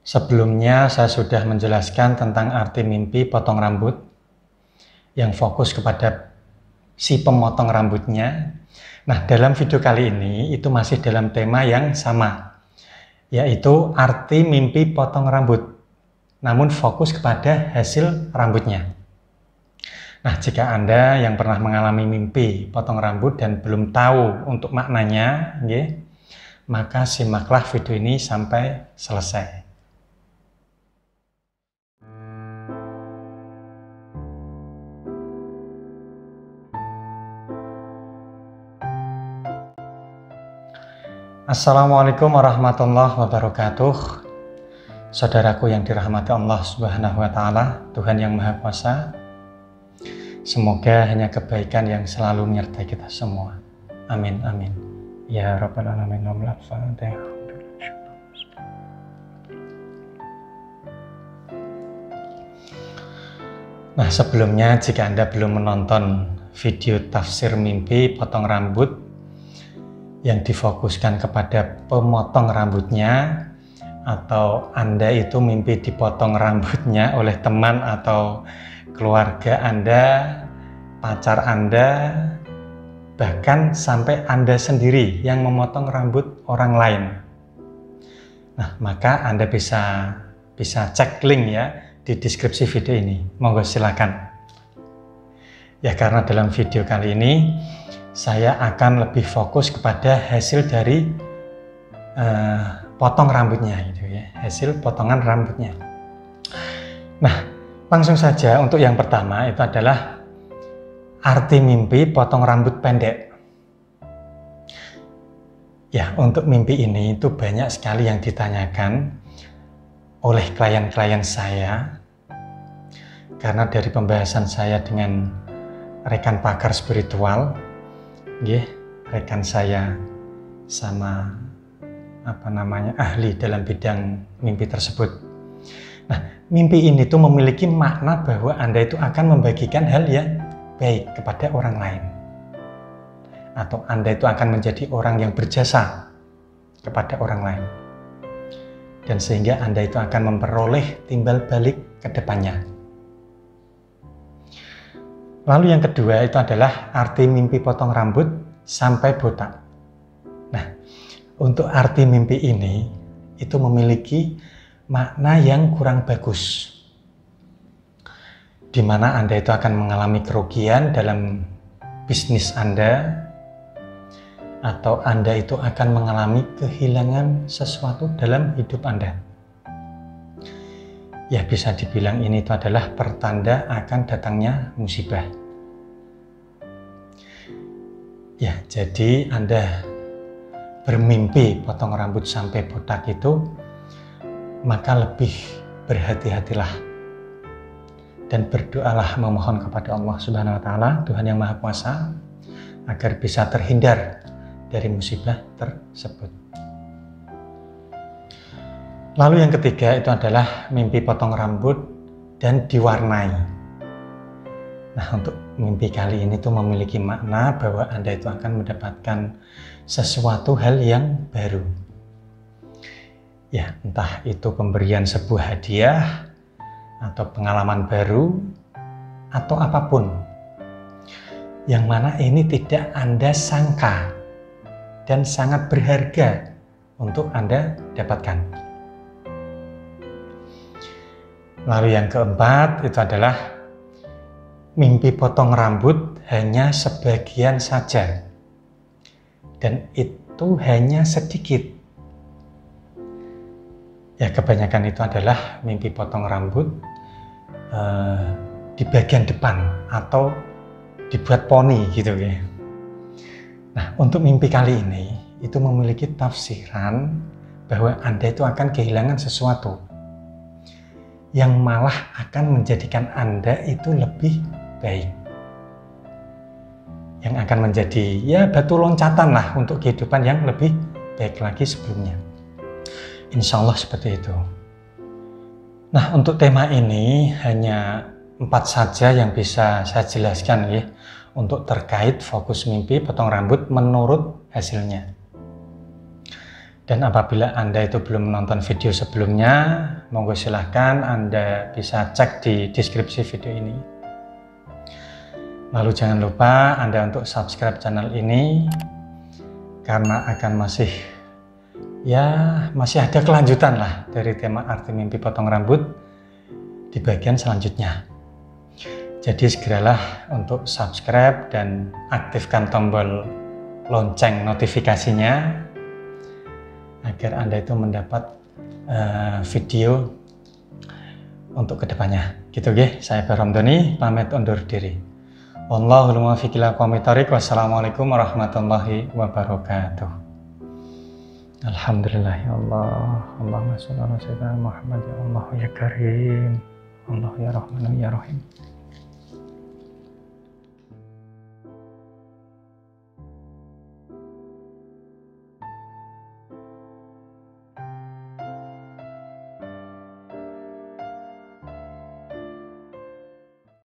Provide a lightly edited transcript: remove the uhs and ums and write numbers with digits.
Sebelumnya saya sudah menjelaskan tentang arti mimpi potong rambut yang fokus kepada si pemotong rambutnya. Nah, dalam video kali ini itu masih dalam tema yang sama, yaitu arti mimpi potong rambut, namun fokus kepada hasil rambutnya. Nah, jika Anda yang pernah mengalami mimpi potong rambut dan belum tahu untuk maknanya, maka simaklah video ini sampai selesai. Assalamualaikum warahmatullahi wabarakatuh. Saudaraku yang dirahmati Allah Subhanahu wa Ta'ala, Tuhan yang Maha Kuasa, semoga hanya kebaikan yang selalu menyertai kita semua. Amin, amin. Ya Rabbal Alamin. Nah, sebelumnya jika Anda belum menonton video tafsir mimpi potong rambut yang difokuskan kepada pemotong rambutnya, atau Anda itu mimpi dipotong rambutnya oleh teman atau keluarga Anda, pacar Anda, bahkan sampai Anda sendiri yang memotong rambut orang lain. Nah, maka Anda bisa cek link ya di deskripsi video ini. Monggo silakan. Ya, karena dalam video kali ini saya akan lebih fokus kepada hasil dari potong rambutnya, gitu ya, hasil potongan rambutnya. Nah, langsung saja untuk yang pertama itu adalah arti mimpi potong rambut pendek. Ya, untuk mimpi ini itu banyak sekali yang ditanyakan oleh klien-klien saya, karena dari pembahasan saya dengan rekan pakar spiritual, rekan saya sama ahli dalam bidang mimpi tersebut. Nah, mimpi ini tuh memiliki makna bahwa Anda itu akan membagikan hal yang baik kepada orang lain, atau Anda itu akan menjadi orang yang berjasa kepada orang lain, dan sehingga Anda itu akan memperoleh timbal balik ke depannya. Lalu yang kedua itu adalah arti mimpi potong rambut sampai botak. Nah, untuk arti mimpi ini itu memiliki makna yang kurang bagus, di mana Anda itu akan mengalami kerugian dalam bisnis Anda, atau Anda itu akan mengalami kehilangan sesuatu dalam hidup Anda. Ya, bisa dibilang ini itu adalah pertanda akan datangnya musibah. Ya, jadi Anda bermimpi potong rambut sampai botak itu, maka lebih berhati-hatilah dan berdoalah memohon kepada Allah Subhanahu wa Ta'ala, Tuhan yang Maha Kuasa, agar bisa terhindar dari musibah tersebut. Lalu yang ketiga itu adalah mimpi potong rambut dan diwarnai. Nah, untuk mimpi kali ini tuh memiliki makna bahwa Anda itu akan mendapatkan sesuatu hal yang baru. Ya, entah itu pemberian sebuah hadiah, atau pengalaman baru, atau apapun. Yang mana ini tidak Anda sangka dan sangat berharga untuk Anda dapatkan. Lalu yang keempat itu adalah mimpi potong rambut hanya sebagian saja, dan itu hanya sedikit. Ya, kebanyakan itu adalah mimpi potong rambut di bagian depan atau dibuat poni gitu ya. Nah, untuk mimpi kali ini itu memiliki tafsiran bahwa Anda itu akan kehilangan sesuatu yang malah akan menjadikan Anda itu lebih baik, yang akan menjadi ya batu loncatan lah untuk kehidupan yang lebih baik lagi sebelumnya. Insya Allah seperti itu. Nah, untuk tema ini hanya 4 saja yang bisa saya jelaskan ya, untuk terkait fokus mimpi potong rambut menurut hasilnya. Dan apabila Anda itu belum menonton video sebelumnya, monggo silahkan Anda bisa cek di deskripsi video ini. Lalu jangan lupa Anda untuk subscribe channel ini, karena akan masih ada kelanjutan lah dari tema arti mimpi potong rambut di bagian selanjutnya. Jadi segeralah untuk subscribe dan aktifkan tombol lonceng notifikasinya agar Anda itu mendapat video untuk kedepannya. Gitu nggih, saya Baramdoni pamit undur diri. Wallahul muwaffiq ila aqwamit thoriq. Wassalamualaikum warahmatullahi wabarakatuh. Alhamdulillah ya Allah. Allahumma shalli ala sayyidina Muhammad ya Allah ya Karim. Allah ya Rahman ya Rahim.